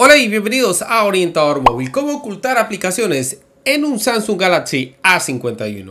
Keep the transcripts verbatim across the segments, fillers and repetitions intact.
Hola y bienvenidos a Orientador Móvil. ¿Cómo ocultar aplicaciones en un Samsung Galaxy A cincuenta y uno?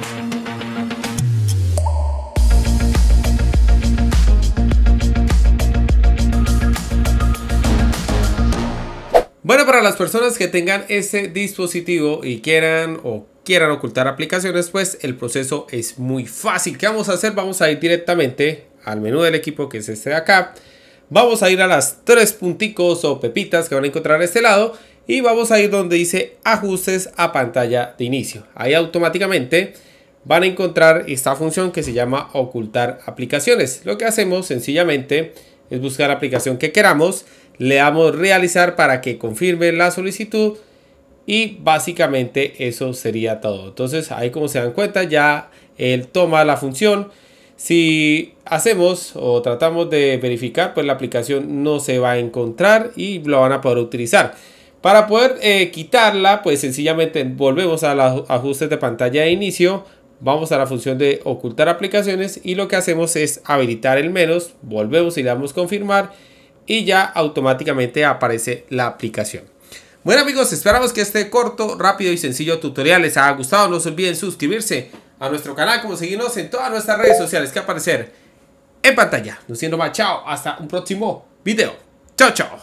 Bueno, para las personas que tengan este dispositivo y quieran o quieran ocultar aplicaciones, pues el proceso es muy fácil. ¿Qué vamos a hacer? Vamos a ir directamente al menú del equipo, que es este de acá. Vamos a ir a las tres punticos o pepitas que van a encontrar a este lado y vamos a ir donde dice ajustes a pantalla de inicio. Ahí automáticamente van a encontrar esta función que se llama ocultar aplicaciones. Lo que hacemos sencillamente es buscar la aplicación que queramos, le damos realizar para que confirme la solicitud y básicamente eso sería todo. Entonces ahí, como se dan cuenta, ya él toma la función. Si hacemos o tratamos de verificar, pues la aplicación no se va a encontrar y lo van a poder utilizar. Para poder eh, quitarla, pues sencillamente volvemos a los ajustes de pantalla de inicio, vamos a la función de ocultar aplicaciones y lo que hacemos es habilitar el menos, volvemos y le damos confirmar y ya automáticamente aparece la aplicación. Bueno amigos, esperamos que este corto, rápido y sencillo tutorial les haya gustado. No se olviden suscribirse a nuestro canal, como seguirnos en todas nuestras redes sociales que aparecer en pantalla. No siendo más, chao, hasta un próximo video. Chao, chao.